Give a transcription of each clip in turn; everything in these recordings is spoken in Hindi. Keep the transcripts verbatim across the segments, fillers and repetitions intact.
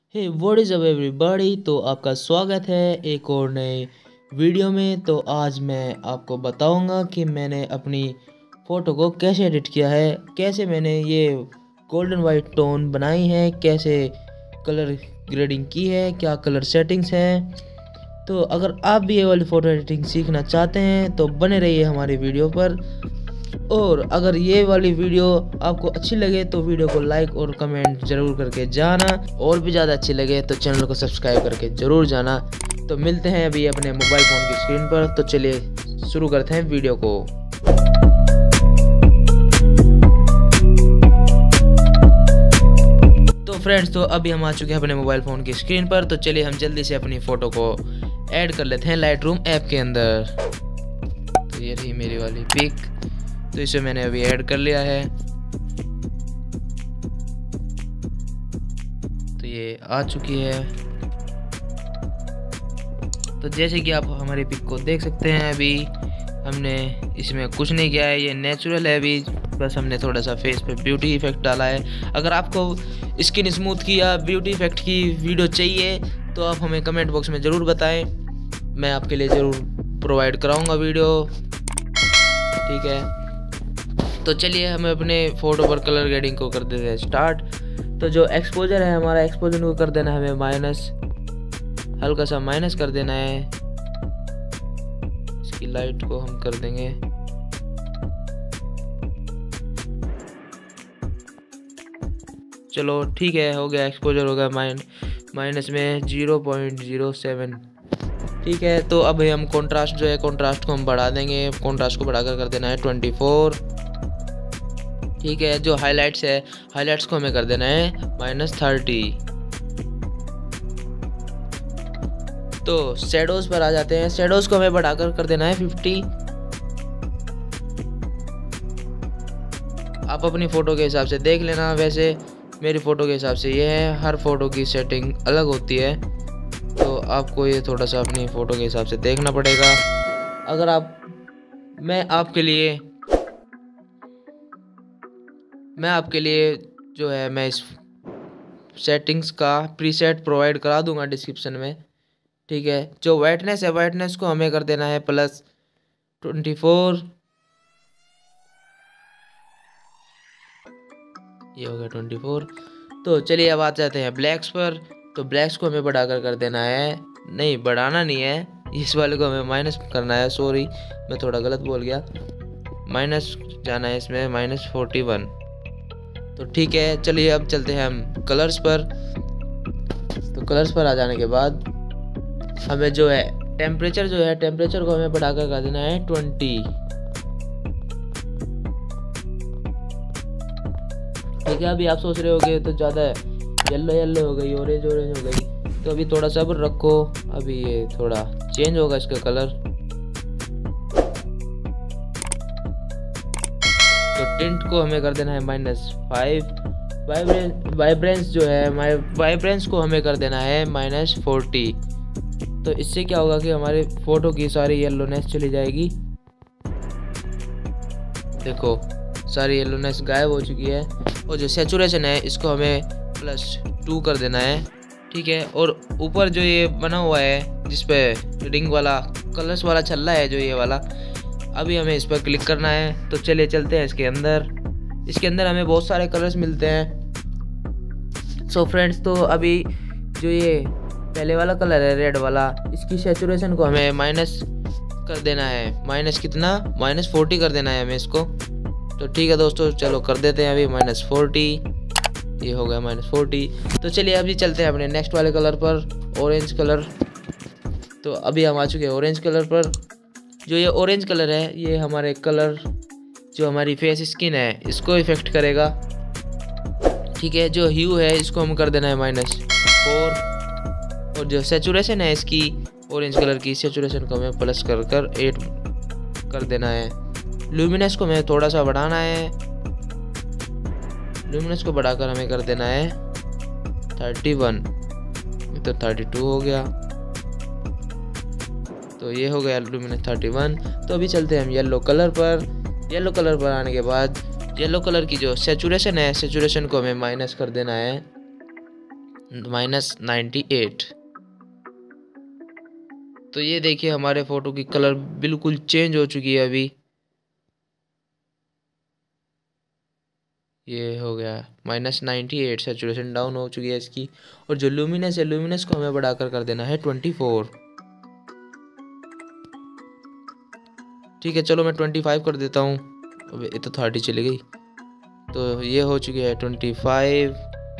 Hey what is up everybody. तो आपका स्वागत है एक और नए वीडियो में। तो आज मैं आपको बताऊंगा कि मैंने अपनी फ़ोटो को कैसे एडिट किया है, कैसे मैंने ये गोल्डन वाइट टोन बनाई है, कैसे कलर ग्रेडिंग की है, क्या कलर सेटिंग्स हैं। तो अगर आप भी ये वाली फ़ोटो एडिटिंग सीखना चाहते हैं तो बने रहिए हमारी वीडियो पर। और अगर ये वाली वीडियो आपको अच्छी लगे तो वीडियो को लाइक और कमेंट ज़रूर करके जाना, और भी ज़्यादा अच्छी लगे तो चैनल को सब्सक्राइब करके ज़रूर जाना। तो मिलते हैं अभी अपने मोबाइल फ़ोन की स्क्रीन पर। तो चलिए शुरू करते हैं वीडियो को। तो फ्रेंड्स, तो अभी हम आ चुके हैं अपने मोबाइल फ़ोन की स्क्रीन पर। तो चलिए हम जल्दी से अपनी फ़ोटो को ऐड कर लेते हैं लाइट रूम ऐप के अंदर। तो ये रही मेरी वाली पिक, तो इसे मैंने अभी ऐड कर लिया है। तो ये आ चुकी है। तो जैसे कि आप हमारी पिक को देख सकते हैं, अभी हमने इसमें कुछ नहीं किया है, ये नेचुरल है। अभी बस हमने थोड़ा सा फेस पे ब्यूटी इफेक्ट डाला है। अगर आपको स्किन स्मूथ की या ब्यूटी इफेक्ट की वीडियो चाहिए तो आप हमें कमेंट बॉक्स में ज़रूर बताएं, मैं आपके लिए ज़रूर प्रोवाइड कराऊंगा वीडियो, ठीक है। तो चलिए हम अपने फ़ोटो पर कलर ग्रेडिंग को कर देते हैं स्टार्ट। तो जो एक्सपोजर है हमारा, एक्सपोजर को कर देना है हमें माइनस, हल्का सा माइनस कर देना है। इसकी लाइट को हम कर देंगे चलो ठीक है, हो गया। एक्सपोजर हो गया माइन माइनस में ज़ीरो पॉइंट ज़ीरो सेवन, ठीक है। तो अब हम कंट्रास्ट जो है, कंट्रास्ट को हम बढ़ा देंगे। कंट्रास्ट को बढ़ाकर कर देना है ट्वेंटी फोर, ठीक है। जो हाइलाइट्स है, हाइलाइट्स को हमें कर देना है माइनस थर्टी। तो शेडोज पर आ जाते हैं। शेडोज को हमें बढ़ाकर कर देना है फिफ्टी। आप अपनी फ़ोटो के हिसाब से देख लेना, वैसे मेरी फ़ोटो के हिसाब से ये है। हर फ़ोटो की सेटिंग अलग होती है, तो आपको ये थोड़ा सा अपनी फ़ोटो के हिसाब से देखना पड़ेगा। अगर आप मैं आपके लिए मैं आपके लिए जो है मैं इस सेटिंग्स का प्रीसेट प्रोवाइड करा दूंगा डिस्क्रिप्शन में, ठीक है। जो वाइटनेस है, वाइटनेस को हमें कर देना है प्लस ट्वेंटी फोर, ये हो गया ट्वेंटी फोर। तो चलिए अब आ जाते हैं ब्लैक्स पर। तो ब्लैक्स को हमें बढ़ाकर कर देना है, नहीं बढ़ाना नहीं है, इस वाले को हमें माइनस करना है। सॉरी, मैं थोड़ा गलत बोल गया, माइनस जाना है इसमें, माइनस फोर्टी वन। तो ठीक है, चलिए अब चलते हैं हम कलर्स पर। तो कलर्स पर आ जाने के बाद हमें जो है टेम्परेचर जो है टेम्परेचर को हमें बढ़ाकर कर देना है ट्वेंटी, ठीक है। अभी आप सोच रहे होगे तो ज़्यादा येलो येलो हो गई, ऑरेंज ऑरेंज हो गई, तो अभी थोड़ा सब्र रखो, अभी ये थोड़ा चेंज होगा इसका कलर। तो टिंट को हमें कर देना है माइनस फाइव। वाइब्रेंस वाइब्रेंस जो है वाइब्रेंस को हमें कर देना है माइनस फोर्टी। तो इससे क्या होगा कि हमारे फ़ोटो की सारी येलोनेस चली जाएगी। देखो सारी येलोनेस गायब हो चुकी है। और जो सैचुरेशन है इसको हमें प्लस टू कर देना है, ठीक है। और ऊपर जो ये बना हुआ है जिस पे रिंग वाला कलर्स वाला चल रहा है, जो ये वाला, अभी हमें इस पर क्लिक करना है। तो चलिए चलते हैं इसके अंदर। इसके अंदर हमें बहुत सारे कलर्स मिलते हैं। सो फ्रेंड्स, तो अभी जो ये पहले वाला कलर है रेड वाला, इसकी सैचुरेशन को हमें माइनस कर देना है। माइनस कितना, माइनस फोर्टी कर देना है हमें इसको। तो ठीक है दोस्तों, चलो कर देते हैं अभी माइनस फोर्टी। ये हो गया माइनस फोर्टी। तो चलिए अभी चलते हैं अपने नेक्स्ट वाले कलर पर, ऑरेंज कलर। तो अभी हम आ चुके हैं ऑरेंज कलर पर। जो ये ऑरेंज कलर है, ये हमारे कलर जो हमारी फेस स्किन है इसको इफेक्ट करेगा, ठीक है। जो ह्यू है इसको हम कर देना है माइनस फोर। और जो सेचुरेशन है इसकी ऑरेंज कलर की, सेचुरेशन को हमें प्लस कर कर एट कर देना है। ल्यूमिनेंस को हमें थोड़ा सा बढ़ाना है, ल्यूमिनेंस को बढ़ाकर हमें कर देना है थर्टी वन, तो थर्टी टू हो गया। तो ये हो गया ल्यूमिनेंस थर्टी वन। तो अभी चलते हैं हम येलो कलर पर। येलो कलर पर आने के बाद येलो कलर की जो सेचुरेशन है, सेचुरेशन को हमें माइनस कर देना है, माइनस नाइन्टी एट। तो ये देखिए हमारे फ़ोटो की कलर बिल्कुल चेंज हो चुकी है अभी। ये हो गया minus ninety eight, saturation down हो चुकी है इसकी। और जो लुमिनस है, लुमिनस को हमें बढ़ाकर कर देना है ट्वेंटी फोर। ठीक है, चलो मैं ट्वेंटी फाइव कर देता हूँ। अब ये तो थर्टी चली गई। तो ये हो चुकी है ट्वेंटी फाइव।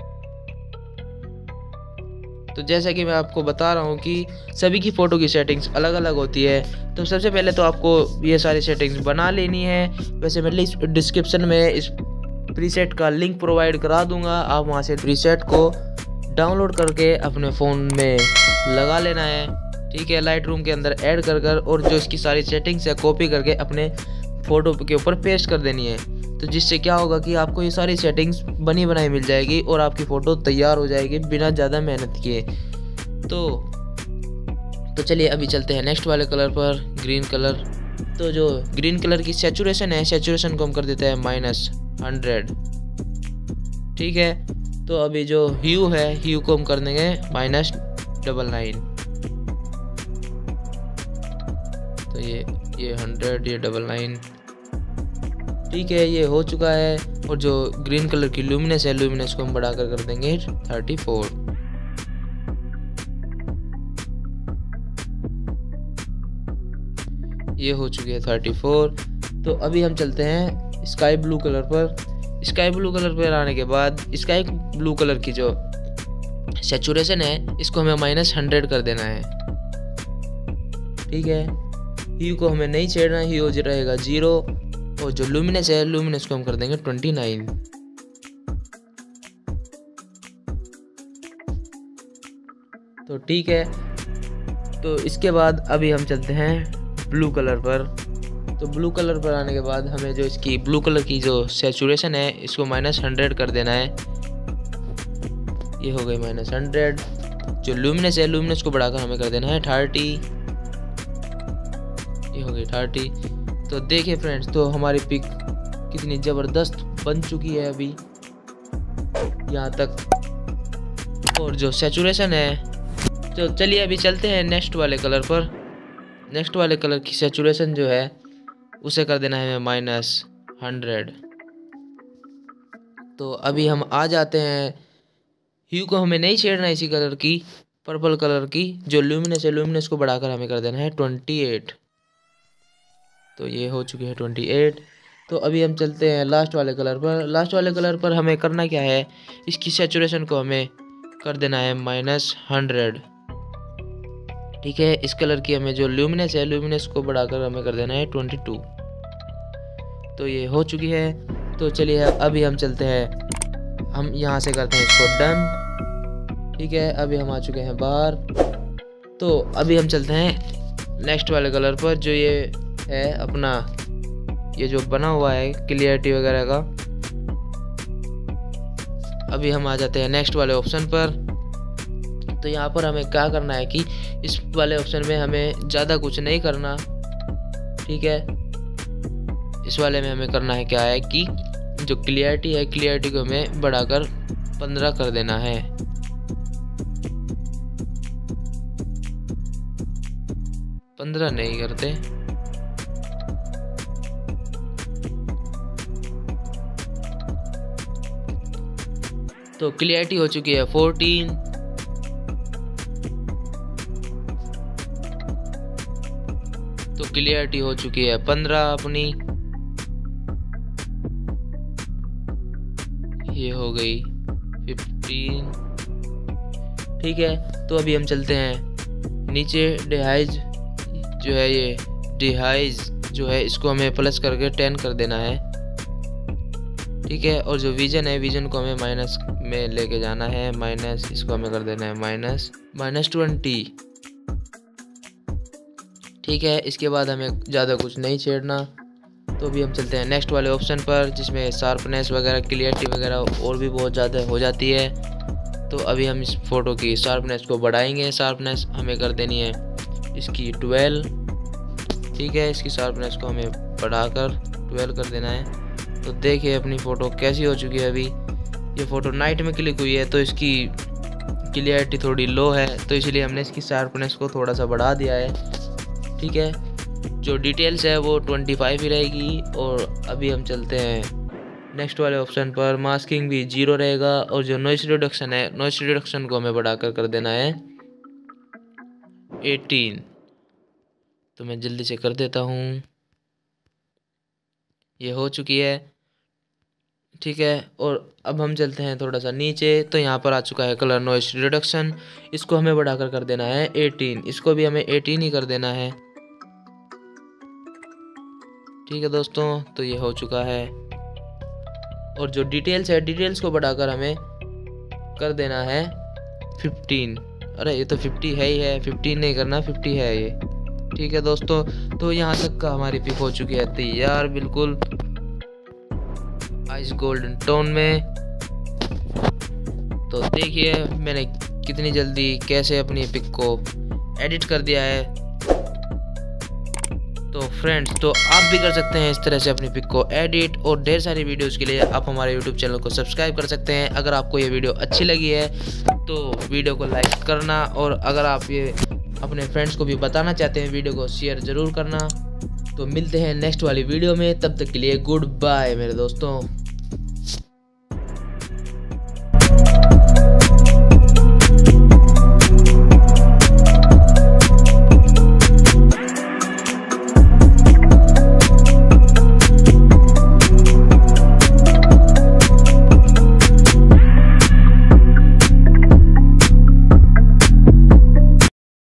तो जैसा कि मैं आपको बता रहा हूँ कि सभी की फ़ोटो की सेटिंग्स अलग अलग होती है। तो सबसे पहले तो आपको ये सारी सेटिंग्स बना लेनी है। वैसे मैं लिस्ट डिस्क्रिप्शन में इस प्रीसेट का लिंक प्रोवाइड करा दूंगा, आप वहाँ से प्रीसेट को डाउनलोड करके अपने फ़ोन में लगा लेना है। ठीक है, लाइट रूम के अंदर ऐड कर कर और जो इसकी सारी सेटिंग्स है कॉपी करके अपने फ़ोटो के ऊपर पेस्ट कर देनी है। तो जिससे क्या होगा कि आपको ये सारी सेटिंग्स बनी बनाई मिल जाएगी और आपकी फ़ोटो तैयार हो जाएगी बिना ज़्यादा मेहनत किए। तो तो चलिए अभी चलते हैं नेक्स्ट वाले कलर पर, ग्रीन कलर। तो जो ग्रीन कलर की सेचुरेशन है, सेचुरेशन को हम कर देते हैं माइनस हंड्रेड। ठीक है, तो अभी जो ह्यू है, ह्यू को हम कर देंगे माइनस डबल नाइन। तो ये ये हंड्रेड, ये डबल नाइन। ठीक है, ये हो चुका है। और जो ग्रीन कलर की लुमिनस है, लुमिनस को हम बढ़ाकर कर देंगे थर्टी फोर। ये हो चुकी है थर्टी फोर। तो अभी हम चलते हैं स्काई ब्लू कलर पर। स्काई ब्लू कलर पर आने के बाद स्काई ब्लू कलर की जो सेचुरेशन है, इसको हमें माइनस हंड्रेड कर देना है। ठीक है, ह्यू को हमें नहीं छेड़ना, ह्यू रहेगा जीरो। और जो लुमिनस है, लुमिनस को हम कर देंगे ट्वेंटी नाइन। तो ठीक है, तो इसके बाद अभी हम चलते हैं ब्लू कलर पर। तो ब्लू कलर पर आने के बाद हमें जो इसकी ब्लू कलर की जो सेचुरेशन है, इसको माइनस हंड्रेड कर देना है। ये हो गई माइनस हंड्रेड। जो लुमिनस है, लुमिनस को बढ़ाकर हमें कर देना है थर्टी। ये हो गई थर्टी। तो देखिए फ्रेंड्स, तो हमारी पिक कितनी ज़बरदस्त बन चुकी है अभी यहाँ तक। और जो सेचुरेशन है, तो चलिए अभी चलते हैं नेक्स्ट वाले कलर पर। नेक्स्ट वाले कलर की सेचुरेशन जो है, उसे कर देना है माइनस हंड्रेड। तो अभी हम आ जाते हैं, ह्यू को हमें नहीं छेड़ना इसी कलर की, पर्पल कलर की। जो लुमिनस है, लुमिनस को बढ़ाकर हमें कर देना है ट्वेंटी एट। तो ये हो चुकी है ट्वेंटी एट। तो अभी हम चलते हैं लास्ट वाले कलर पर। लास्ट वाले कलर पर हमें करना क्या है, इसकी सेचुरेशन को हमें कर देना है माइनस हंड्रेड। ठीक है, इस कलर की हमें जो ल्यूमिनस है, ल्यूमिनस को बढ़ाकर हमें कर देना है ट्वेंटी टू। तो ये हो चुकी है। तो चलिए अभी हम चलते हैं, हम यहाँ से करते हैं इसको डन। ठीक है, अभी हम आ चुके हैं बाहर। तो अभी हम चलते हैं नेक्स्ट वाले कलर पर, जो ये है अपना, ये जो बना हुआ है क्लियरिटी वगैरह का। अभी हम आ जाते हैं नेक्स्ट वाले ऑप्शन पर। तो यहाँ पर हमें क्या करना है कि इस वाले ऑप्शन में हमें ज़्यादा कुछ नहीं करना। ठीक है, इस वाले में हमें करना है क्या है कि जो क्लियरिटी है, क्लियरिटी को हमें बढ़ाकर पंद्रह कर देना है। पंद्रह नहीं करते, तो क्लियरिटी हो चुकी है फोर्टीन। तो क्लियरिटी हो चुकी है पंद्रह अपनी। ये हो गई फिफ्टीन। ठीक है, तो अभी हम चलते हैं नीचे। डिहाइज जो है, ये डिहाइज जो है, इसको हमें प्लस करके टेन कर देना है। ठीक है, और जो विजन है, विजन को हमें माइनस में लेके जाना है। माइनस, इसको हमें कर देना है माइनस माइनस ट्वेंटी। ठीक है, इसके बाद हमें ज़्यादा कुछ नहीं छेड़ना। तो अभी हम चलते हैं नेक्स्ट वाले ऑप्शन पर, जिसमें शार्पनेस वगैरह, क्लियरिटी वगैरह और भी बहुत ज़्यादा हो जाती है। तो अभी हम इस फ़ोटो की शार्पनेस को बढ़ाएंगे। शार्पनेस हमें कर देनी है इसकी ट्वेल्व। ठीक है, इसकी शार्पनेस को हमें बढ़ाकर ट्वेल्व कर देना है। तो देखिए अपनी फ़ोटो कैसी हो चुकी है। अभी ये फ़ोटो नाइट में क्लिक हुई है, तो इसकी क्लियरिटी थोड़ी लो है, तो इसलिए हमने इसकी शार्पनेस को थोड़ा सा बढ़ा दिया है। ठीक है, जो डिटेल्स है वो पच्चीस ही रहेगी। और अभी हम चलते हैं नेक्स्ट वाले ऑप्शन पर। मास्किंग भी जीरो रहेगा और जो नॉइस रिडक्शन है, नॉइस रिडक्शन को हमें बढ़ाकर कर देना है अठारह। तो मैं जल्दी से कर देता हूँ, ये हो चुकी है। ठीक है, और अब हम चलते हैं थोड़ा सा नीचे, तो यहाँ पर आ चुका है कलर नॉइस रिडक्शन, इसको हमें बढ़ाकर कर देना है अठारह। इसको भी हमें अठारह ही कर देना है। ठीक है दोस्तों, तो ये हो चुका है। और जो डिटेल्स है, डिटेल्स को बढ़ाकर हमें कर देना है पंद्रह। अरे ये तो पचास है ही है, पंद्रह नहीं करना, पचास है ये। ठीक है दोस्तों, तो यहाँ तक का हमारी पिक हो चुकी है तैयार, बिल्कुल आइस गोल्डन टोन में। तो देखिए मैंने कितनी जल्दी कैसे अपनी पिक को एडिट कर दिया है। तो फ्रेंड्स, तो आप भी कर सकते हैं इस तरह से अपनी पिक को एडिट, और ढेर सारी वीडियोस के लिए आप हमारे यूट्यूब चैनल को सब्सक्राइब कर सकते हैं। अगर आपको ये वीडियो अच्छी लगी है तो वीडियो को लाइक करना, और अगर आप ये अपने फ्रेंड्स को भी बताना चाहते हैं वीडियो को शेयर ज़रूर करना। तो मिलते हैं नेक्स्ट वाली वीडियो में, तब तक के लिए गुड बाय मेरे दोस्तों।